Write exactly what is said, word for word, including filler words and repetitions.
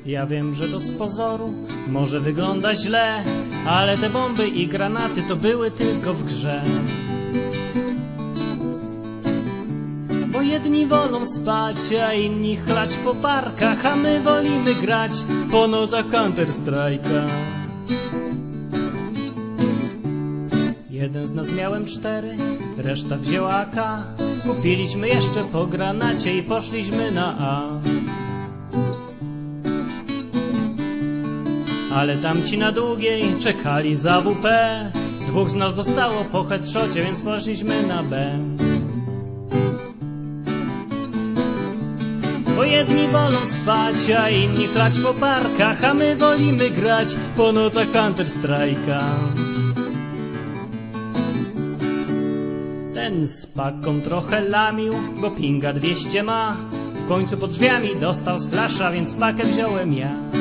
Ja wiem, że to z pozoru może wygląda źle, ale te bomby i granaty to były tylko w grze. Bo jedni wolą spać, a inni chlać po parkach, a my wolimy grać po nocach Counter-Strike'a. Jeden z nas miałem cztery, reszta wzięła A K. Kupiliśmy jeszcze po granacie i poszliśmy na A. Ale tamci na długiej czekali za W P. Dwóch z nas zostało po headshocie, więc poszliśmy na B. Bo jedni wolą spać, a inni chlać po parkach, a my wolimy grać po nocach Counter-Strike'a. Ten z paką trochę lamił, bo pinga dwieście ma. W końcu pod drzwiami dostał z flasza, więc pakę wziąłem ja.